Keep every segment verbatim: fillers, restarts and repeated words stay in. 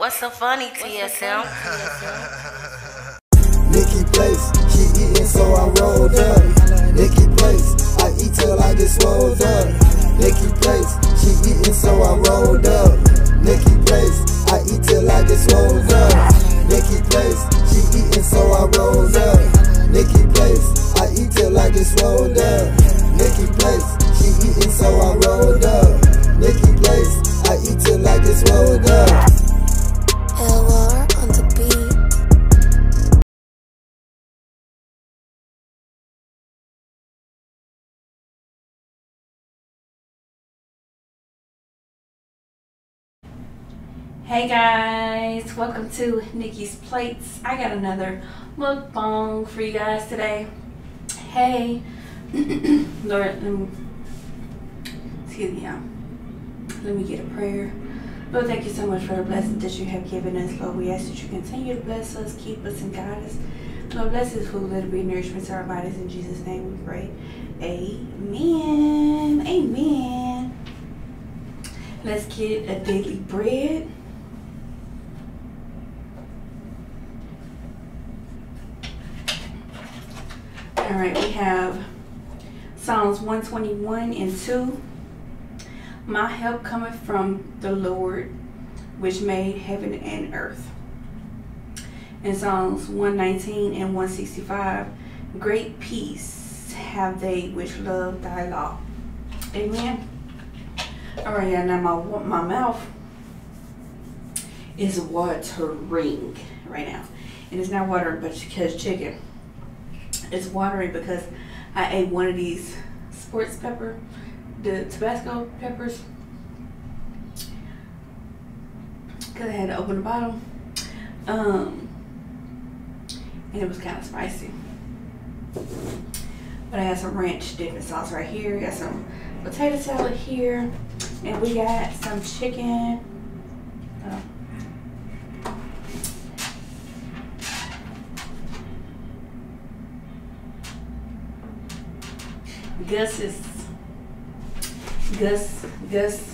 What's so funny, T S M? Nikki Place, she eating so I rolled up. Nikki Place, I eat till I get swole up. Nikki Place, she eating so I rolled up. Nikki Place, I eat till I get swole up. Nikki Place, she eating so I rolled up. Nikki Place, I eat till I get swole up. Nikki Place, she eating so I rolled up. Nikki Place, I eat till I get swole up. L R on the beat. Hey guys, welcome to Nikki's Plates. I got another mukbang for you guys today. Hey, Lord, um, excuse me, y'all. Let me get a prayer. Lord, thank you so much for the blessings that you have given us. Lord, we ask that you continue to bless us, keep us, and guide us. Lord, bless this food, let it be nourishment to our bodies. In Jesus' name we pray. Amen. Amen. Let's get a daily bread. All right, we have Psalms one twenty-one and two. My help cometh from the Lord, which made heaven and earth. In Psalms one nineteen and one sixty-five, great peace have they which love thy law. Amen. All right, yeah, now my, my mouth is watering right now. And it's not watering but because chicken. It's watering because I ate one of these sports pepper, the Tabasco peppers, because I had to open the bottle. Um, and it was kind of spicy. But I got some ranch dipping sauce right here. Got some potato salad here. And we got some chicken. Oh. Gus's. Gus. Gus.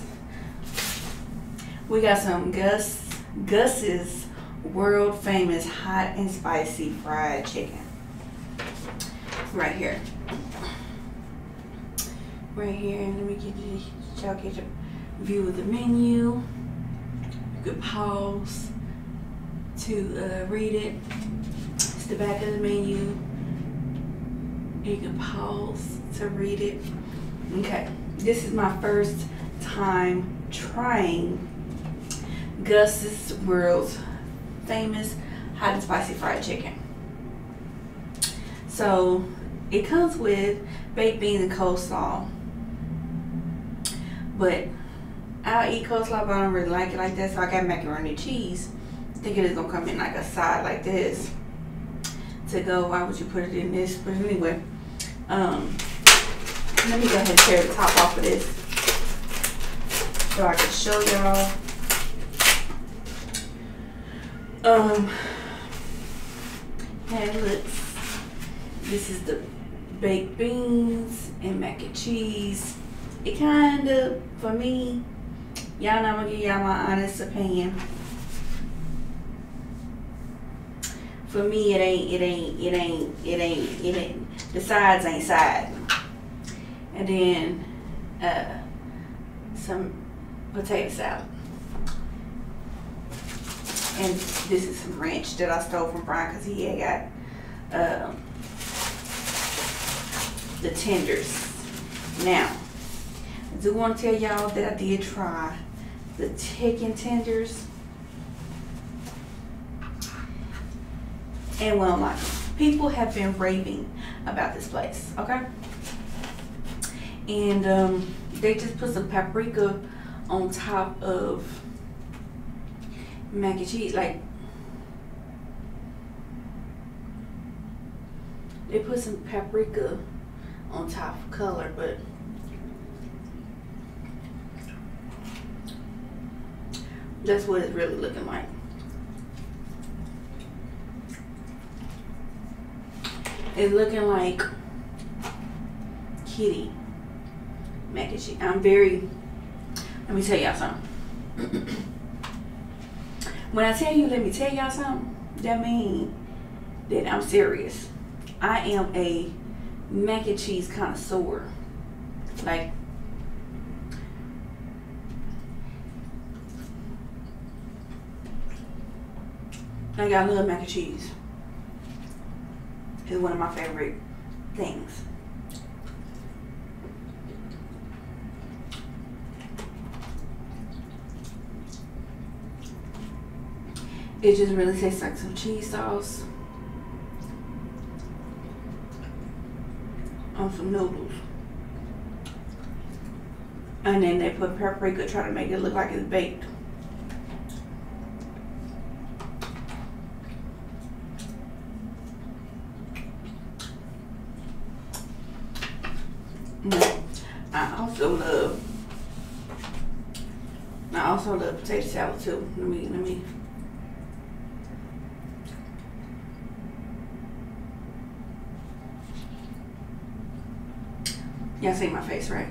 We got some Gus. Gus's world famous hot and spicy fried chicken. Right here. Right here. Let me get you. Y'all get a view of the menu. You can pause to uh, read it. It's the back of the menu. You can pause to read it. Okay, this is my first time trying Gus's world's famous hot and spicy fried chicken. So it comes with baked beans and coleslaw. But I'll eat coleslaw, but I don't really like it like that, so I got macaroni and cheese. Thinking it's gonna come in like a side like this to go. Why would you put it in this? But anyway, um, let me go ahead and tear the top off of this so I can show y'all. Um, and it looks, this is the baked beans and mac and cheese. It kind of, for me, y'all know I'm gonna give y'all my honest opinion. For me, it ain't, it ain't, it ain't, it ain't, it ain't, the sides ain't side. And then, uh, some potato salad. And this is some ranch that I stole from Brian because he had got, um, the tenders. Now, I do want to tell y'all that I did try the chicken tenders. And well, like, people have been raving about this place, okay? And um, they just put some paprika on top of mac and cheese. Like, they put some paprika on top of color, but that's what it's really looking like. It's looking like kitty mac and cheese. I'm very, let me tell y'all something. When I tell you, let me tell y'all something, that means that I'm serious. I am a mac and cheese connoisseur. Like, like I love mac and cheese. It's one of my favorite things. It just really tastes like some cheese sauce on some noodles. And then they put paprika, try to make it look like it's baked. I also love, I also love potato salad too. Let me, let me. Y'all see my face, right?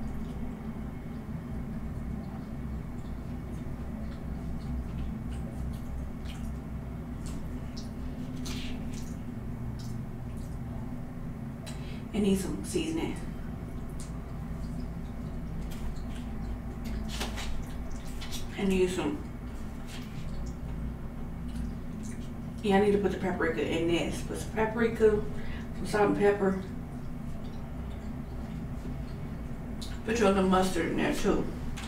It needs some seasoning. And use some. Yeah, I need to put the paprika in this. Put some paprika, some salt and pepper. Put your little mustard in there too.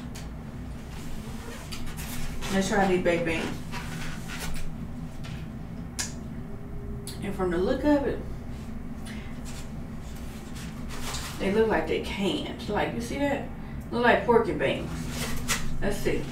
Let's try these baked beans. And from the look of it, they look like they canned. Like, you see that? Look like porky beans. Let's see.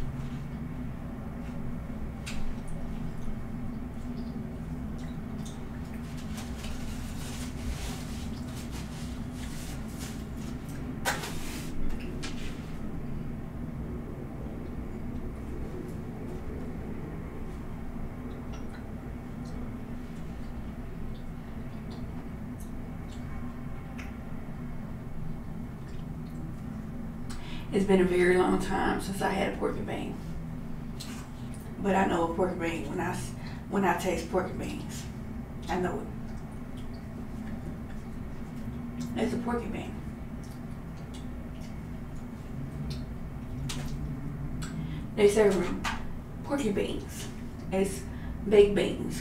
It's been a very long time since I had a porky bean, but I know a porky bean when I when I taste porky beans. I know it. It's a porky bean. They serve porky beans. It's baked beans.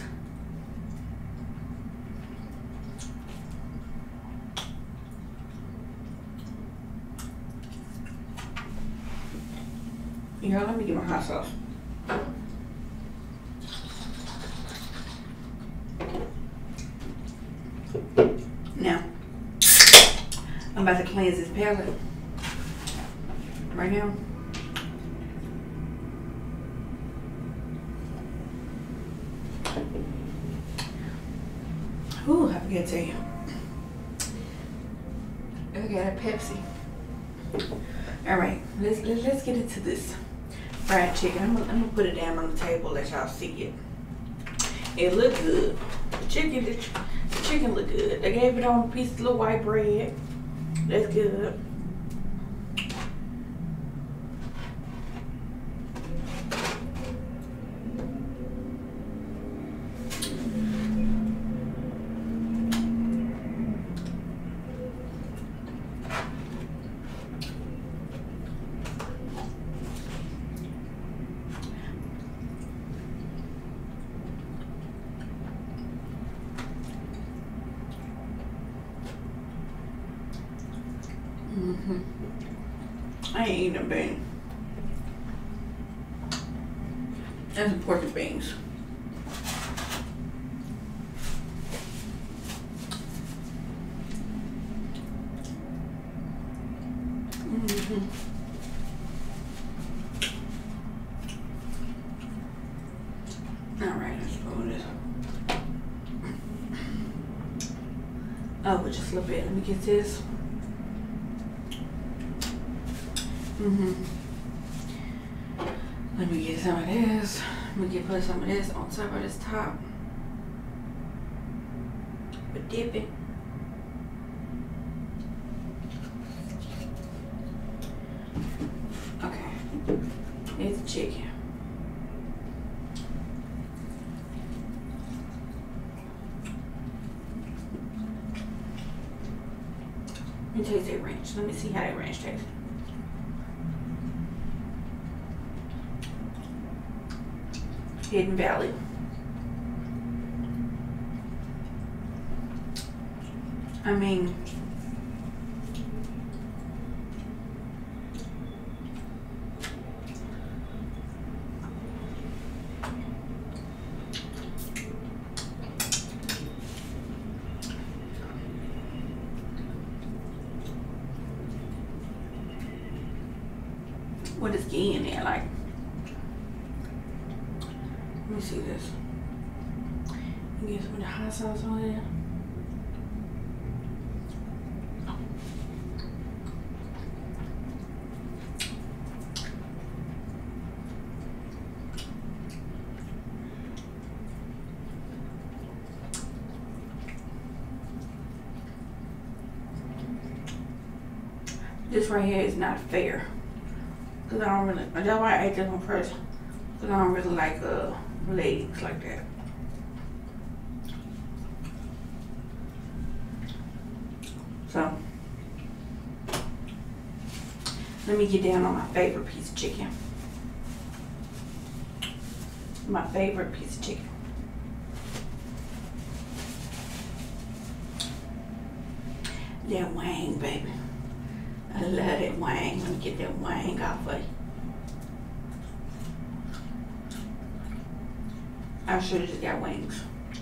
Y'all, let me get my hot sauce. Now, I'm about to cleanse this palette right now. Ooh, I forgot to tell you. I got a Pepsi. All right, let's let's, let's get into this fried chicken. I'm gonna, I'm gonna put it down on the table, let y'all see it. It look good. The chicken, the, the chicken look good. They gave it on a piece of little white bread. That's good. Mm-hmm. I ain't eating a bean. That's some porky beans. Mm-hmm. All right, let's go with this. Oh, but just a little bit. Let me get this. Mm-hmm. Let me get some of this. Let me get put some of this on top of this top. But dip it. Okay. It's chicken. Let me taste that ranch. Let me see how that ranch tastes. Hidden Valley. I mean, what is ghee in there? Like, let me see this. You get some of the hot sauce on there. This right here is not fair. Cause I don't really, that's why I ate this one first. Cause I don't really like uh, legs like that. So, let me get down on my favorite piece of chicken. My favorite piece of chicken. That wang, baby. I love that wang. Let me get that wang off of you. I should have just got wings.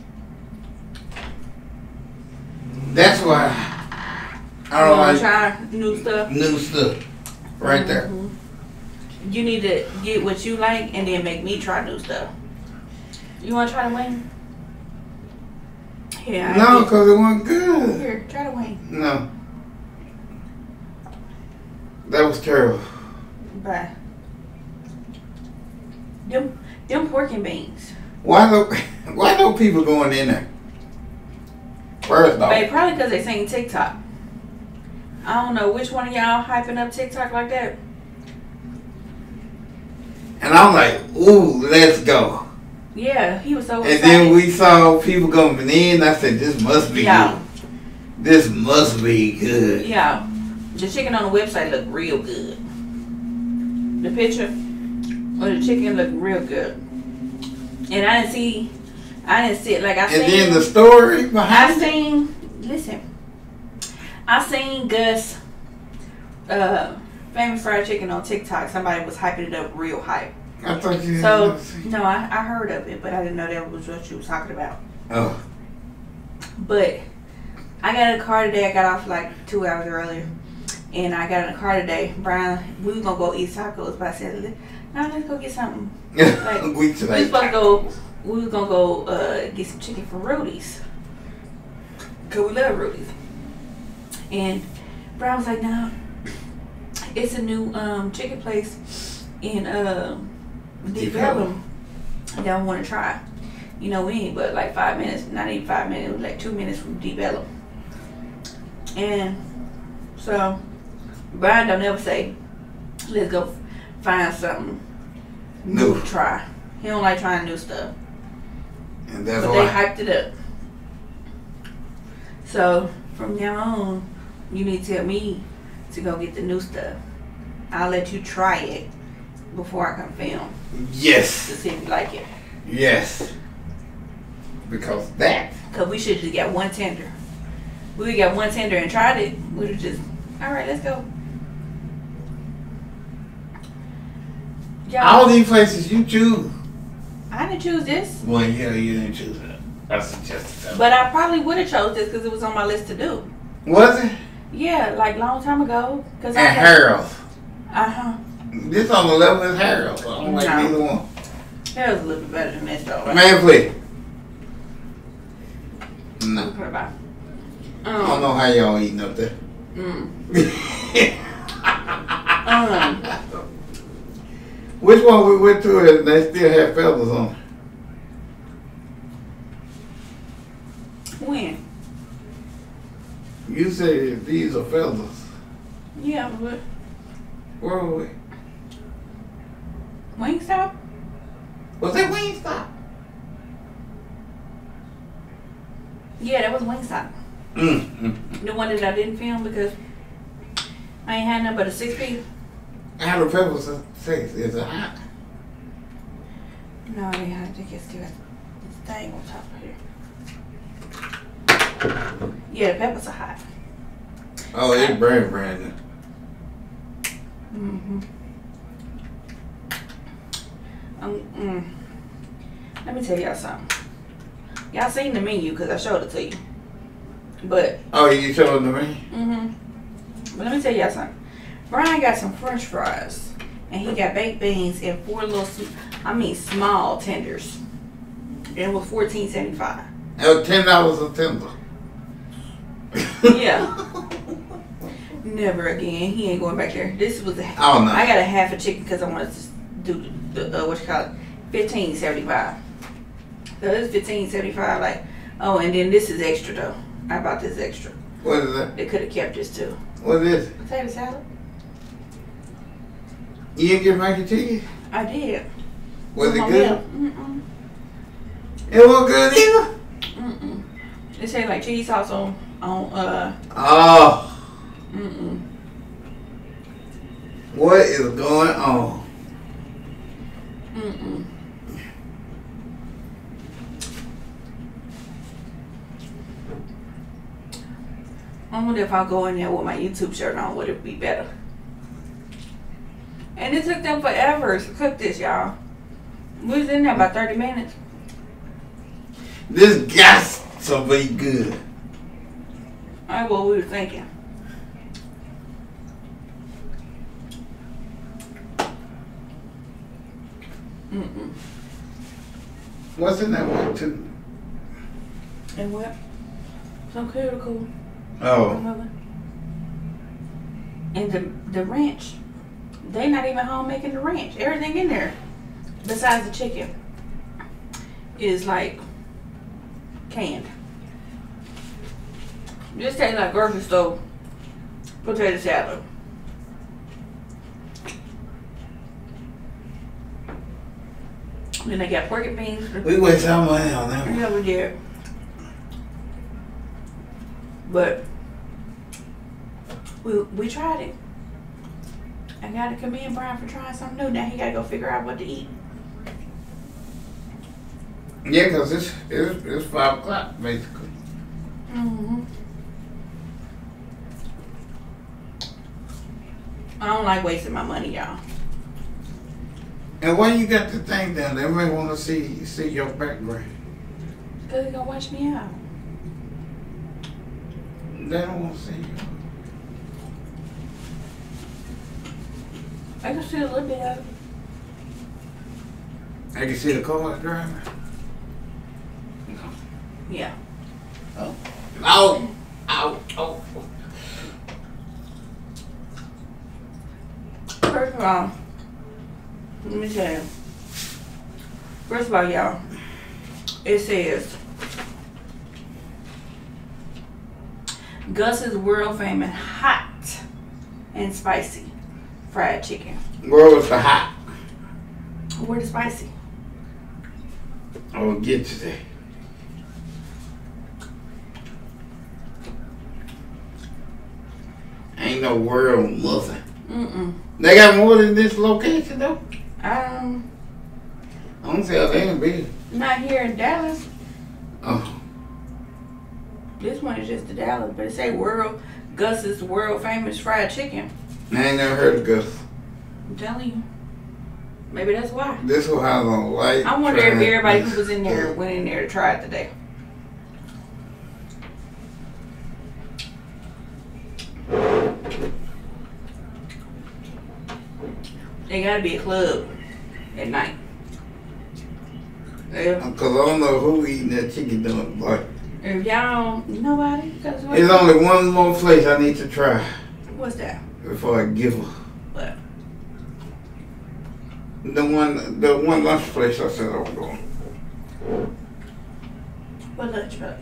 That's why I don't You like try new stuff. new stuff. Right there. Mm-hmm. You need to get what you like and then make me try new stuff. You want to try the wing? Yeah. No, because it wasn't good. Here, try the wing. No. That was terrible. Bye. Them, them pork and beans. Why no, why no people going in there? First off. Babe, probably because they seen TikTok. I don't know which one of y'all hyping up TikTok like that. And I'm like, ooh, let's go. Yeah, he was so And excited. then we saw people coming in. I said, this must be Yeah. good. This must be good. Yeah. The chicken on the website looked real good. The picture of the chicken looked real good. And I didn't see, I didn't see it like I seen. And then the story I behind it. seen, listen, I seen Gus, uh, Famous Fried Chicken on TikTok. Somebody was hyping it up real hype. I thought you So, had seen. no, I, I heard of it, but I didn't know that was what you was talking about. Oh. But I got in a car today. I got off like two hours earlier. And I got in a car today. Brian, we were going to go eat tacos, but I said, no, let's go get something. Like, we we today. was supposed to go, we was going to go uh, get some chicken from Rudy's. Because we love Rudy's. And Brian was like, no, it's a new um, chicken place in uh, Deep Ellum that I want to try. You know, we ain't but like five minutes, not even five minutes, it was like two minutes from Deep Ellum. And so, Brian don't ever say, let's go find something new New. to try. He don't like trying new stuff. And that's But they why. hyped it up. So, from now on, you need to tell me to go get the new stuff. I'll let you try it before I come film to Yes. see if you like it. Yes. Because that. Because we should have just got one tender. We would got one tender and tried it. We would have just, all right, let's go. Y'all, All these places you choose. I didn't choose this. Well, yeah, you didn't choose it. I suggested that. But I probably would have chose this because it was on my list to do. Was it? Yeah, like long time ago. Cause And I Harold's. Uh huh. This on the level as Harold's. I don't like No. neither one. That was a little bit better than this though. Right? Man, please. Let me No. put it back. I don't Um, know how y'all eating up there. mm, um, Which one we went to and they still have feathers on? when? You say these are feathers. Yeah, but Where were we? Wingstop? Was that Wingstop? Yeah, that was Wingstop. Mm, mm. The one that I didn't film because I ain't had nothing but a six piece. How the peppers taste? Is it hot? No, they had to get still got this thing on top of here. Yeah, the peppers are hot. Oh, it's brand brand new. Mm-hmm. Um, mm. Let me tell y'all something. Y'all seen the menu because I showed it to you. But Oh, you showing to me? mm-hmm. But let me tell y'all something. Brian got some French fries, and he got baked beans and four little, sm- I mean, small tenders. And it was fourteen seventy five. That was ten dollars a tender. Yeah. Never again. He ain't going back there. This was a. Oh no. I got a half a chicken because I wanted to do the uh, what you call it, fifteen seventy five. So this is fifteen seventy five. Like, oh, and then this is extra though. I bought this extra. What is that? They could have kept this too. What is it? Potato salad. You didn't get mac and cheese? I did. Was With it my good? meal. Mm-mm. It wasn't good either? Mm-mm. It said like cheese sauce on, on uh, Oh. mm-mm. What is going on? Mm-mm. I wonder if I go in there with my YouTube shirt on, would it be better? And it took them forever to cook this, y'all. We was in there about thirty minutes. This got to be good. That's what we were thinking. Mm-mm. What's in that one too? And what? So critical. Oh. And the the ranch, they not even home making the ranch. Everything in there, besides the chicken, is like canned. Just tastes like grocery store potato salad. Then they got pork and beans. We wasted our money on that one. Yeah, we did. But we we tried it. I gotta commend Brian for trying something new. Now he gotta go figure out what to eat. Yeah, because it's, it's, it's five o'clock basically. Mm-hmm. I don't like wasting my money, y'all. And why you got the thing down there? They may want to see see your background. Cause they gonna watch me out. They don't want to see you. I can see a little bit of it. I can see the car driving. Yeah. Oh. Oh. Oh. Oh. First of all, let me tell you. First of all, y'all, it says Gus's world famous hot and spicy fried chicken. Where was the hot? Where the spicy? I will get to that. Ain't no world nothing. Mm-mm. They got more than this location though? Um, I don't see how they ain't big. not here in Dallas. Oh. This one is just the Dallas, but it say world Gus's world famous fried chicken. I ain't never heard of Gus. I'm telling you. Maybe that's why. This will have a light. I wonder if track. everybody who was in there went in there to try it today. It gotta be a club at night. If, Because I don't know who eating that chicken doing, but if y'all, nobody, cause what, there's only one more place I need to try what's that? before I give her. What? The one, the one lunch place I said I was going. What lunch truck?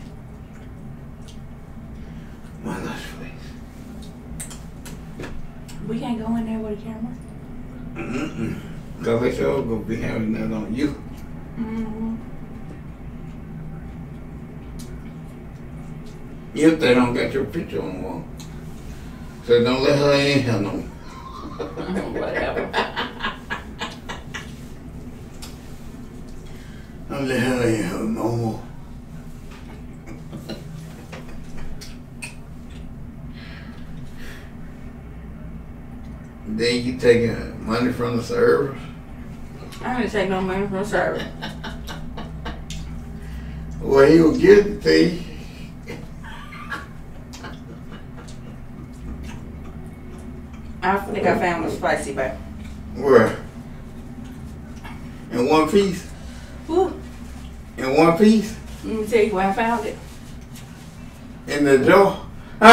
My lunch place. We can't go in there with a camera. Mm-mm. Because they sure gonna be having that on you. Mm-hmm. If they don't get your picture on the wall. So So don't let her in here no more. Whatever. Don't let her in here no more. Then you taking money from the servers? I didn't take no money from the server. Well, he will give it to you. I think I found a spicy bag. Where? In one piece? Woo. In one piece? Let me tell you where I found it. In the jar?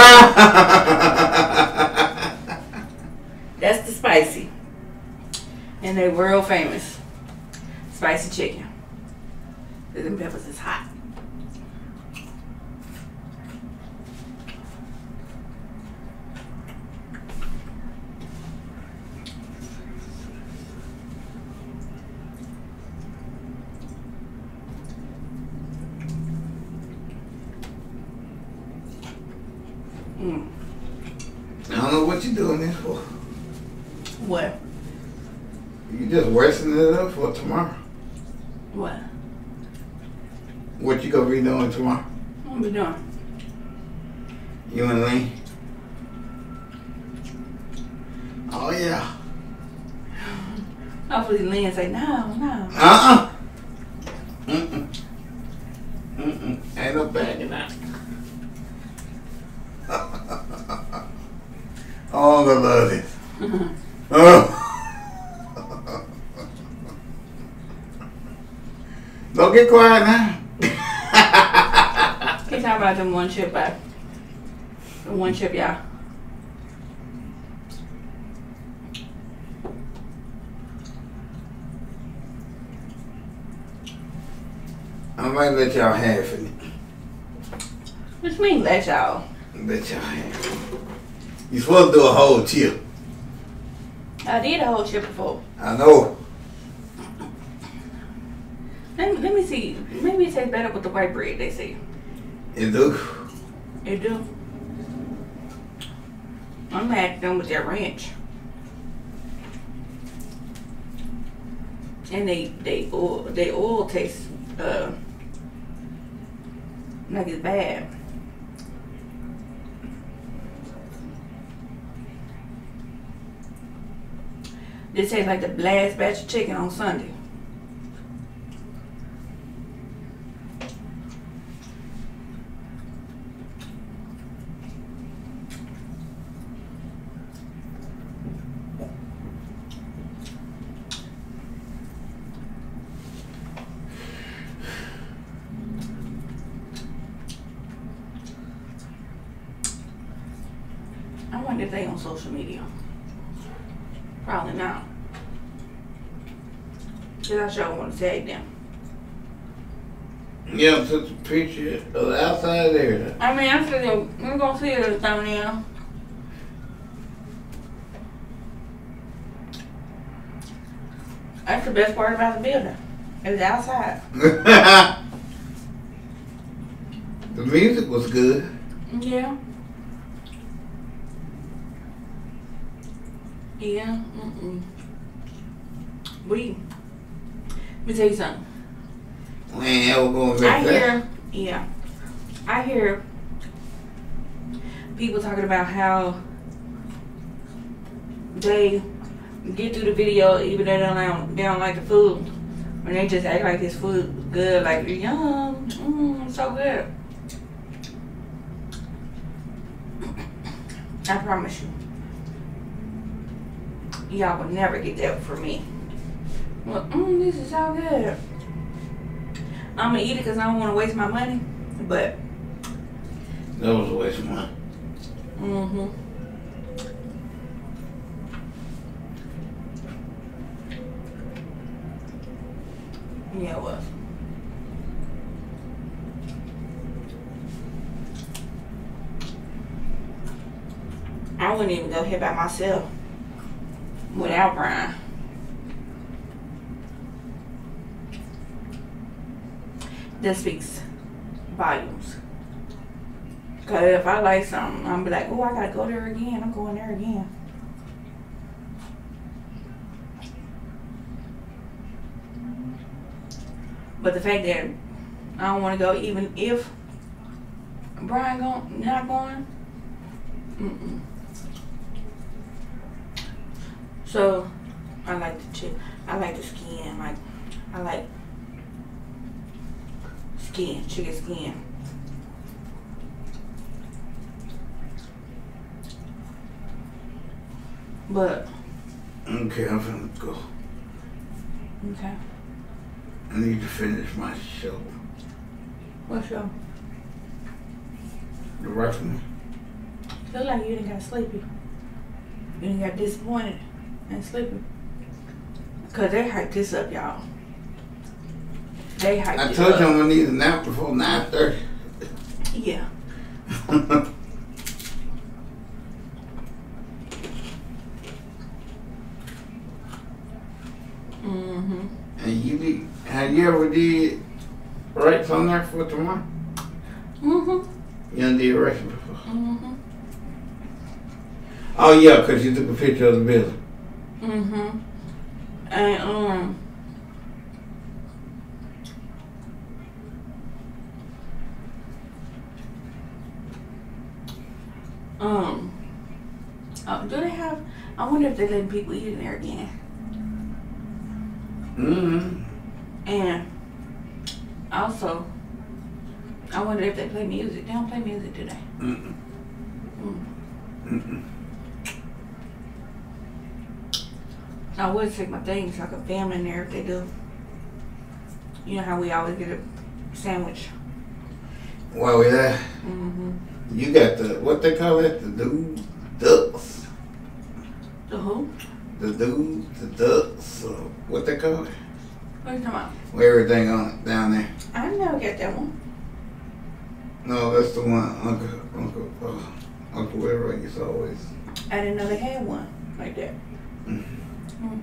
That's the spicy. And they world famous. Spicy chicken. Them peppers is hot. Mm. I don't know what you're doing this for. What? You just wasting it up for tomorrow. What? What you gonna be doing tomorrow? What am I doing? You and Lane? Oh yeah. Hopefully Lynn say no, no. Uh-uh. Mm-mm. Mm-mm. Ain't no bagging out. Oh, I love this. Oh. Don't get quiet now. He's talking about them one chip back. The one chip, y'all. I might let y'all have it. What you mean, let y'all? Let y'all have it. You supposed to do a whole chip. I did a whole chip before. I know. Let me, let me see. Maybe it tastes better with the white bread, they say. It do. It do. I'm mad at them with their ranch. And they they oil they oil tastes uh like it's bad. This tastes like the last batch of chicken on Sunday. I wonder if they on social media. Probably not. Cause I sure want to tag them. Yeah, took a picture of the outside there. I mean, I'm still we're gonna see it as a thumbnail. That's the best part about the building. It's outside. The music was good. Yeah. Yeah. Mm-mm. We. Let me tell you something. We ain't ever going I back there. hear, yeah, I hear people talking about how they get through the video even though they don't, they don't like the food, and they just act like this food good, like yum, mmm, so good. I promise you, y'all will never get that from me. Well, mmm, this is so good. I'm gonna eat it because I don't want to waste my money, but That was a waste of money. mm-hmm. Yeah, it was. I wouldn't even go here by myself without Brian. That speaks volumes. Cause if I like something, I'm be like, oh, I gotta go there again. I'm going there again. But the fact that I don't want to go, even if Brian going, not going. Mm-mm. So I like the chip. I like the skin. Like I like skin, chicken skin. But Okay, I'm finna go. okay, I need to finish my show. what show? The wrestling. Feel like you didn't got sleepy. You didn't got disappointed and sleepy. Cause they hyped this up, y'all. They hyped I it told up. you I'm gonna need a nap before nine thirty. Yeah. Mm-hmm. And you be, have you ever did rights on there for tomorrow? Mm-hmm. You done did rights before? Mm-hmm. Oh yeah, cause you took a picture of the building. Mm-hmm. And um Um oh, do they have I wonder if they're letting people eat in there again. Mm-hmm. And also I wonder if they play music. They don't play music today. Mm-mm. Mm. Mm-mm. I would take my things so I could film in there if they do. You know how we always get a sandwich. While we there, Mm-hmm. you got the, what they call it? The dude ducks. The who? The dude, the ducks, or what they call it? What are you talking about? With everything on it down there. I never get that one. No, that's the one Uncle, Uncle, uh, Uncle Wilroy used to always. I didn't know they had one like that. Mm-hmm. Mm.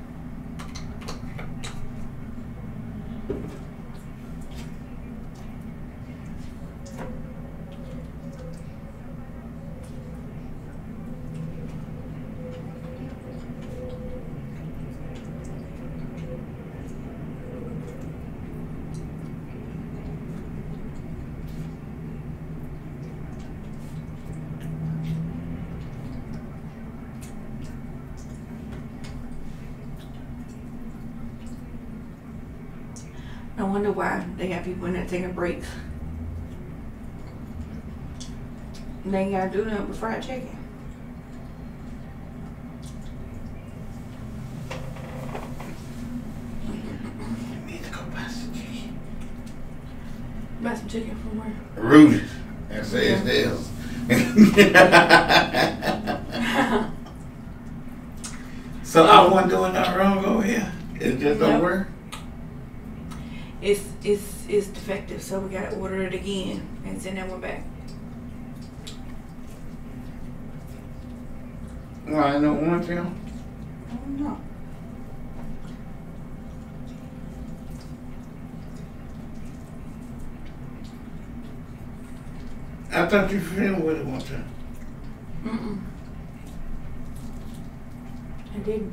No wonder why they got people in there taking breaks. They ain't gotta do nothing but fried chicken. You need to go buy some chicken. Buy some chicken from where? Rooted. That's yeah. It is. So I wasn't doing nothing wrong over here. It just don't Yep. work. It's it's it's defective, so we gotta order it again and send that one back. Well, I don't want you. I don't know. I thought you filmed with it one time. Mm-mm. I didn't.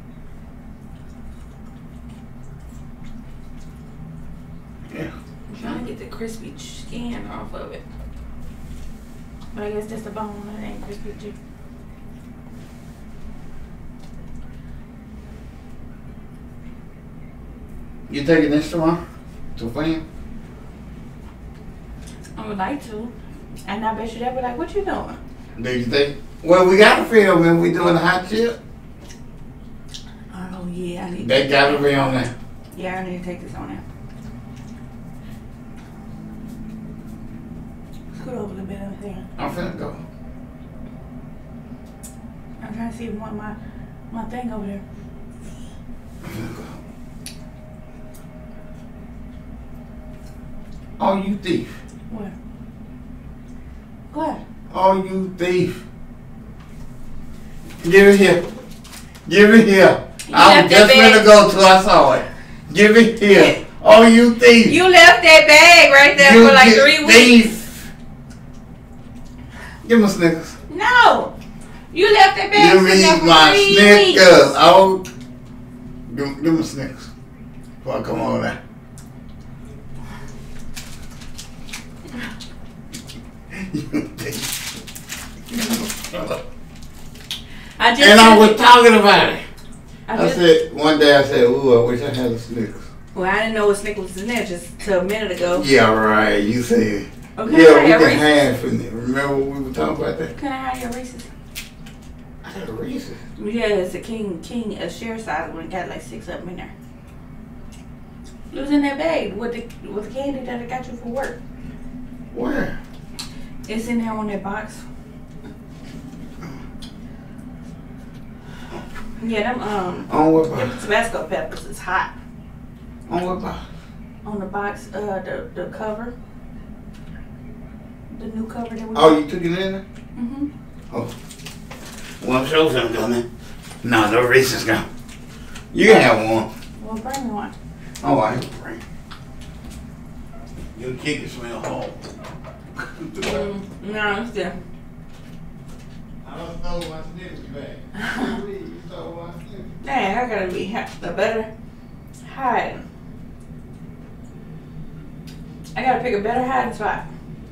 Yeah. I'm trying to get the crispy skin off of it. But I guess that's the bone, it ain't crispy too. You taking this tomorrow to film? I would like to. And I bet you they'll be like, what you doing? Do you think? Well, we gotta film when we doing the hot chip. Oh yeah, I need They gotta be on there. Yeah, I need to take this on there. Scoot over a little bit over there. I'm finna go. I'm trying to see what my my thing over there. I'm finna go. Oh, you thief. Where? What? Oh, you thief. Give it here. Give it here. You I was left just that finna bag. go till I saw it. Give it here. Oh, you thief. You left that bag right there You for like thi- three weeks. thief. Give me Snickers. No. You left that bag Give sitting there me for my three Snickers. weeks. Oh, give, give me Snickers. Before I come over there. I just And I was talking about it. I, I just, said, one day I said, ooh, I wish I had a Snickers. well, I didn't know what Snickers was in there just till a minute ago. Yeah, right. You said, Okay, yeah, I we have can Reese's. have from it. Remember we were talking about that? Can I have your Reese's? I had a Reese's. Yeah, it's a king, king, a share size one. Got like six of them in there. It was in that bag with the with the candy that I got you for work. Where? It's in there on that box. Yeah, them um, On what them box? Tabasco peppers is hot. On what box? On the box, uh, the the cover, the new cover that we. Oh, you took it in there? Mhm. Oh. Well, I'm sure something coming. No, no Reese's gone. You can have one. Well, bring me one. Oh, I can bring. Your chicken smell home. Mm, no, it's there. I don't know my Snickers back. You stole my Snickers. Dang, I gotta be ha- the better hide. I gotta pick a better hiding spot.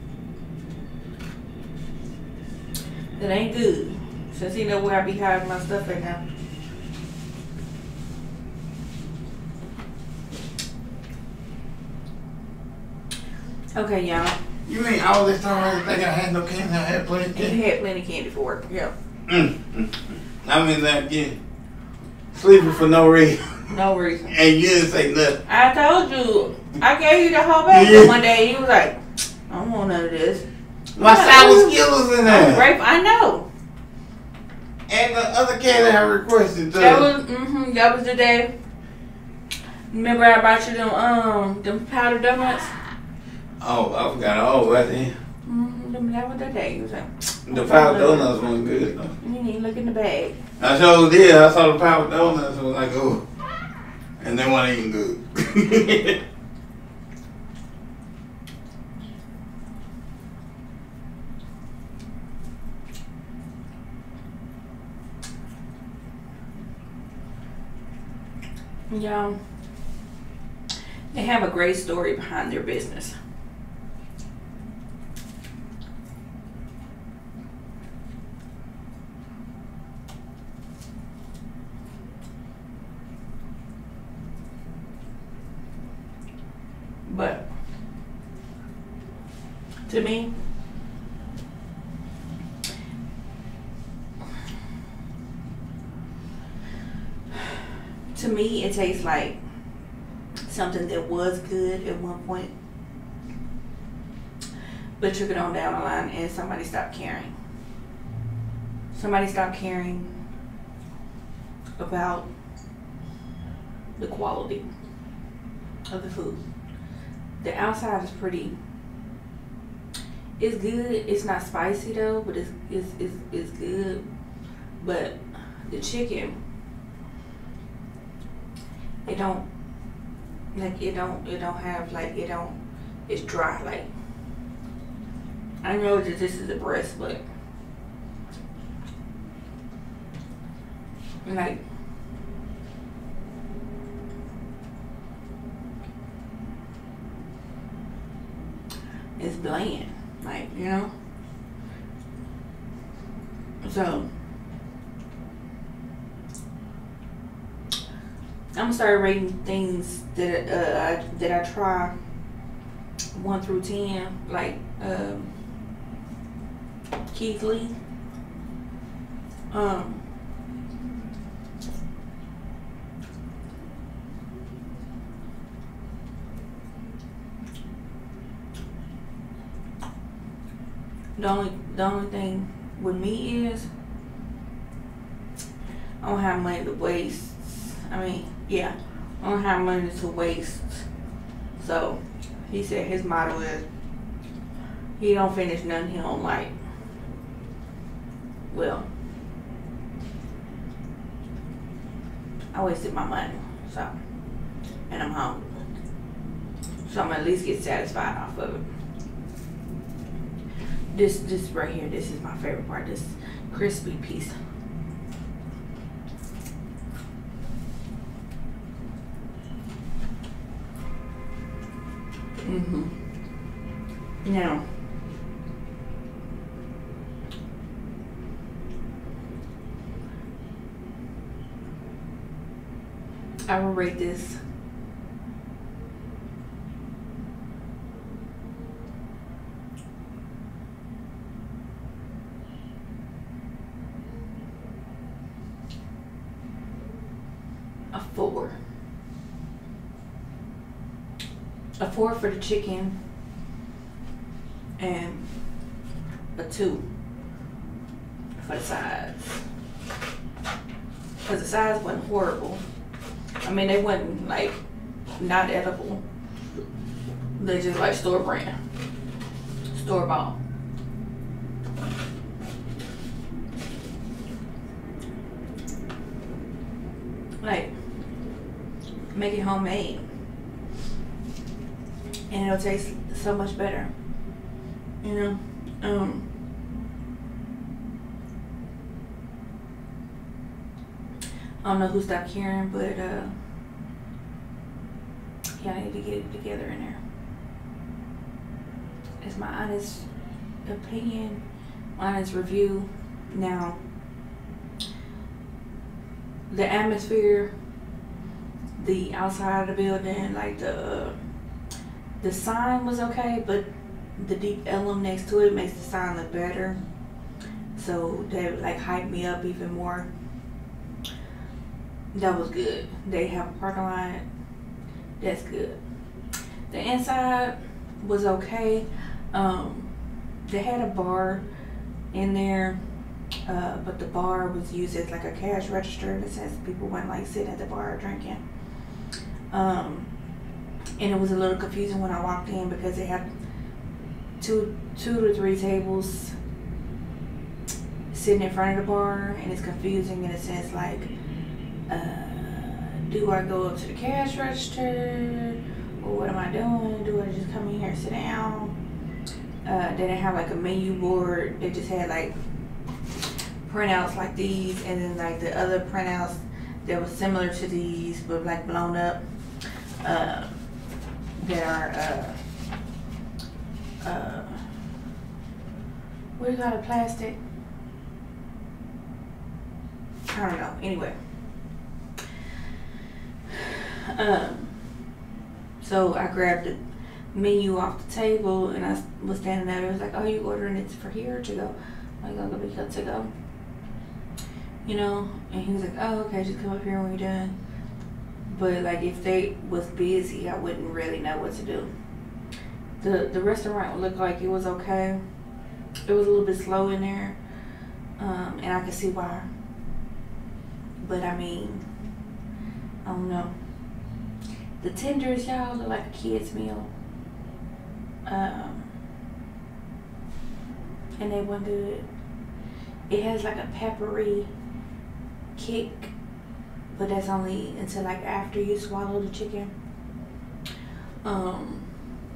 That ain't good. Since he know where I be hiding my stuff right now. Okay, y'all. You mean all this time I didn't think I had no candy? I had plenty of He candy. had plenty of candy for work. Yeah. Mm, mm, mm. I mean that again. Sleeping for no reason. No reason. And you didn't say nothing. I told you. I gave you the whole bag. Yeah. But one day he was like, I don't want none of this. My Yeah, sour ooh. Skittles in I'm there. grateful. I know. And the other candy I requested too. That was mm-hmm, that was the day. Remember I bought you them um them powdered donuts? Oh, I forgot all about that. Mm-hmm, them- that was the day. He was like, The powdered donuts weren't good though. you need to look in the bag. I sure did. I saw the powdered donuts and was like, oh. And they weren't even good. Y'all, they have a great story behind their business. But to me, to me, it tastes like something that was good at one point, but took it on down the line and somebody stopped caring. Somebody stopped caring about the quality of the food. The outside is pretty, it's good. It's not spicy though, but it's, it's, it's, it's good. But the chicken, it don't, like it don't, it don't have like, it don't, it's dry. Like, I know that this is a breast, but like, it's bland, like, you know. So I'm gonna start rating things that uh I, that I try one through ten, like um, Keith Lee. Um, the only the only thing with me is I don't have money to waste. I mean, yeah, I don't have money to waste. So he said his motto is he don't finish nothing he don't like. Well, I wasted my money, so, and I'm hungry, so I'm gonna at least get satisfied off of it. this this right here, this is my favorite part, this crispy piece. Mm-hmm. Now, I will rate this a four. A four for the chicken and a two for the sides. Because the sides wasn't horrible. I mean, they wasn't like not edible. They just like store brand, store bought. Like, make it homemade. And it'll taste so much better, you know. Um, I don't know who stopped caring, but uh, yeah, I need to get it together in there. It's my honest opinion, my honest review. Now, the atmosphere, the outside of the building, like the. Uh, The sign was okay, but the deep emblem next to it makes the sign look better. So they like hyped me up even more. That was good. They have a parking lot. That's good. The inside was okay. Um, they had a bar in there, uh, but the bar was used as like a cash register in a sense. People went like sitting at the bar drinking. Um, And it was a little confusing when I walked in because they had two, two to three tables sitting in front of the bar, and it's confusing in a sense like, uh, do I go up to the cash register, or what am I doing? Do I just come in here and sit down? Uh, they didn't have like a menu board. They just had like printouts like these, and then like the other printouts that was similar to these but like blown up. Uh, that are uh, uh, what do you call it, plastic? I don't know. Anyway, um, so I grabbed the menu off the table and I was standing there. It was like, "Oh, you ordering it for here or to go?" I'm like, "Oh, it'll be cut to go." You know, and he was like, "Oh, okay, just come up here when you're done." But like if they was busy, I wouldn't really know what to do. The the restaurant looked like it was okay. It was a little bit slow in there, um, and I could see why. But I mean, I don't know. The tenders, y'all, look like a kid's meal, um, and they weren't good. It has like a peppery kick. But that's only until like after you swallow the chicken. Um,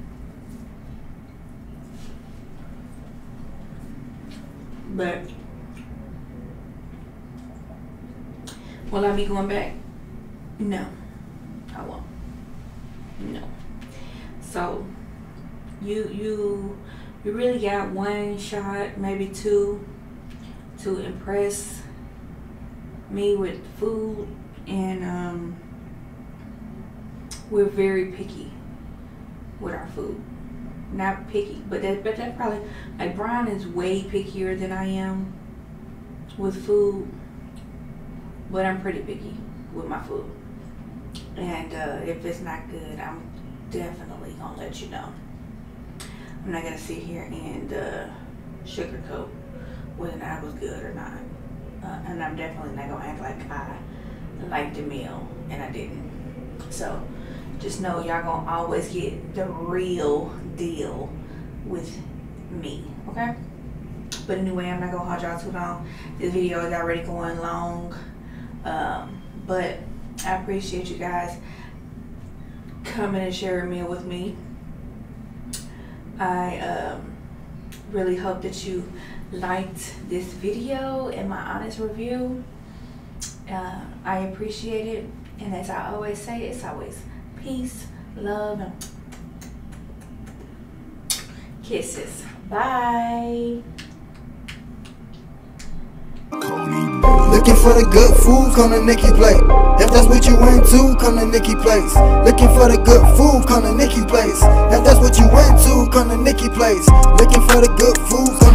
but will I be going back? No, I won't. No. So you you you really got one shot, maybe two, to impress me with food. And um, we're very picky with our food. Not picky, but that but that probably, like Brian is way pickier than I am with food. But I'm pretty picky with my food. And uh, if it's not good, I'm definitely gonna let you know. I'm not gonna sit here and uh, sugarcoat whether or not it was good or not. Uh, and I'm definitely not gonna act like I liked the meal and I didn't. So just know y'all gonna always get the real deal with me, okay? But anyway, I'm not gonna hold y'all too long. This video is already going long, um, but I appreciate you guys coming and sharing a meal with me. I um, really hope that you liked this video and my honest review. Uh, I appreciate it. And as I always say, it's always peace, love, and kisses. Bye. Looking for the good food, come to Nikki Place. If that's what you into, come to Nikki Place. Looking for the good food, come to Nikki Place. If that's what you into, come to Nikki Place. Looking for the good food.